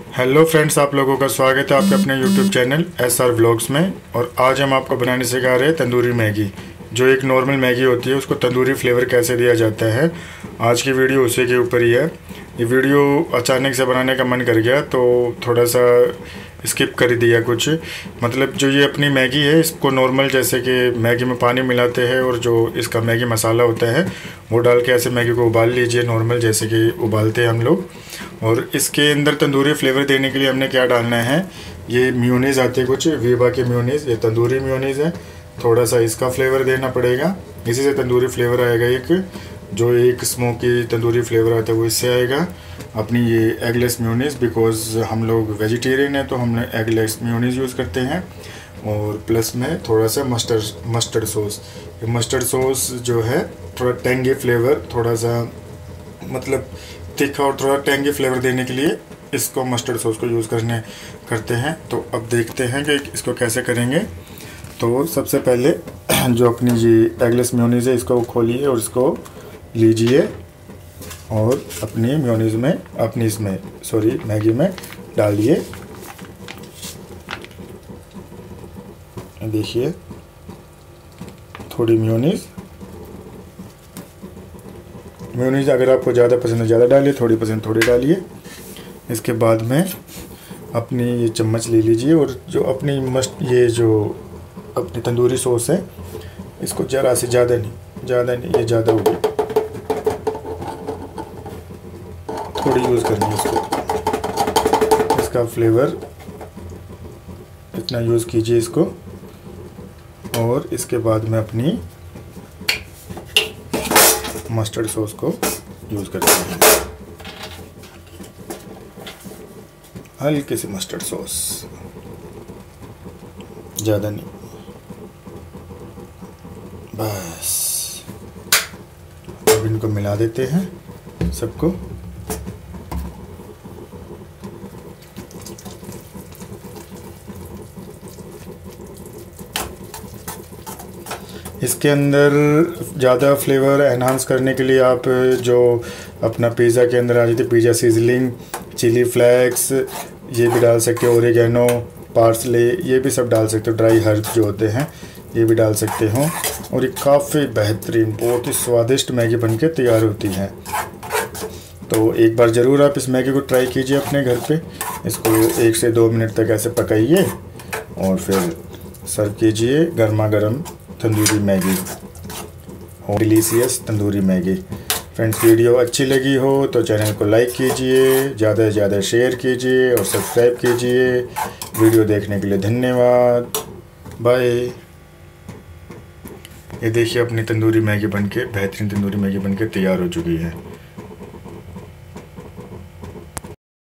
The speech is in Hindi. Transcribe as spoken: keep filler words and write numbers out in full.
हेलो फ्रेंड्स, आप लोगों का स्वागत है आपके अपने YouTube channel S R vlogs में। और आज हम आपको बनाने सिखा रहे हैं तंदूरी मैगी। जो एक नॉर्मल मैगी होती है उसको तंदूरी फ्लेवर कैसे दिया जाता है, आज की वीडियो उसी के ऊपर ही है। ये वीडियो अचानक से बनाने का मन कर गया तो थोड़ा सा स्किप कर दिया कुछ। मतलब जो ये अपनी मैगी है इसको नॉर्मल जैसे कि मैगी में पानी मिलाते हैं और जो इसका मैगी मसाला होता है वो डाल के ऐसे मैगी को उबाल लीजिए, नॉर्मल जैसे कि उबालते हैं हम लोग। और इसके अंदर तंदूरी फ्लेवर देने के लिए हमने क्या डालना है, ये मेयोनीज़ आती है कुछ वीबा के मेयोनीज़, ये तंदूरी मेयोनीज़ है। थोड़ा सा इसका फ्लेवर देना पड़ेगा, इसी से तंदूरी फ्लेवर आएगा। एक जो एक स्मोकी तंदूरी फ्लेवर आता है वो इससे आएगा। अपनी ये एगलेस मेयोनीज़, बिकॉज हम लोग वेजिटेरियन हैं तो हमने एगलेस मेयोनीज़ यूज़ करते हैं। और प्लस में थोड़ा सा मस्टर्ड मस्टर्ड सॉस। ये मस्टर्ड सॉस जो है थोड़ा टेंगी फ्लेवर, थोड़ा सा मतलब तीखा और थोड़ा टेंगी फ्लेवर देने के लिए इसको मस्टर्ड सॉस को यूज़ करने करते हैं। तो अब देखते हैं कि इसको कैसे करेंगे। तो सबसे पहले जो अपनी ये एगलेस मेयोनीज़ है इसको खोलिए और इसको लीजिए और अपनी मेयोनीज़ में, अपनी इसमें सॉरी मैगी में डालिए। देखिए थोड़ी मेयोनीज़ मेयोनीज़ अगर आपको ज़्यादा पसंद है ज़्यादा डालिए, थोड़ी पसंद थोड़ी डालिए। इसके बाद में अपनी ये चम्मच ले लीजिए और जो अपनी मस्त ये जो अपनी तंदूरी सॉस है इसको ज़रा से ज़्यादा नहीं ज़्यादा नहीं ये ज़्यादा होगी, थोड़ी यूज़ करनी है इसको। इसका फ्लेवर इतना यूज़ कीजिए इसको। और इसके बाद में अपनी मस्टर्ड सॉस को यूज़ करते हैं, हल्के से मस्टर्ड सॉस, ज़्यादा नहीं, बस। अब इनको मिला देते हैं सबको। इसके अंदर ज़्यादा फ्लेवर एनहांस करने के लिए आप जो अपना पिज़्ज़ा के अंदर आ जाती है पिज़्ज़ा सीजलिंग, चिली फ्लेक्स, ये भी डाल सकते हो, ओरिगेनो, पार्सले, ये भी सब डाल सकते हो। ड्राई हर्ब जो होते हैं ये भी डाल सकते हो। और ये काफ़ी बेहतरीन, बहुत ही स्वादिष्ट मैगी बनके तैयार होती है। तो एक बार ज़रूर आप इस मैगी को ट्राई कीजिए अपने घर पे। इसको एक से दो मिनट तक ऐसे पकाइए और फिर सर्व कीजिए गर्मा गर्म तंदूरी मैगी और delicious tandoori Maggi. Friends, video अच्छी लगी हो तो चैनल को लाइक कीजिए, ज़्यादा से ज़्यादा शेयर कीजिए और सब्सक्राइब कीजिए। वीडियो देखने के लिए धन्यवाद, बाय। ये देखिए अपनी तंदूरी मैगी बनके, बेहतरीन तंदूरी मैगी बनके तैयार हो चुकी है।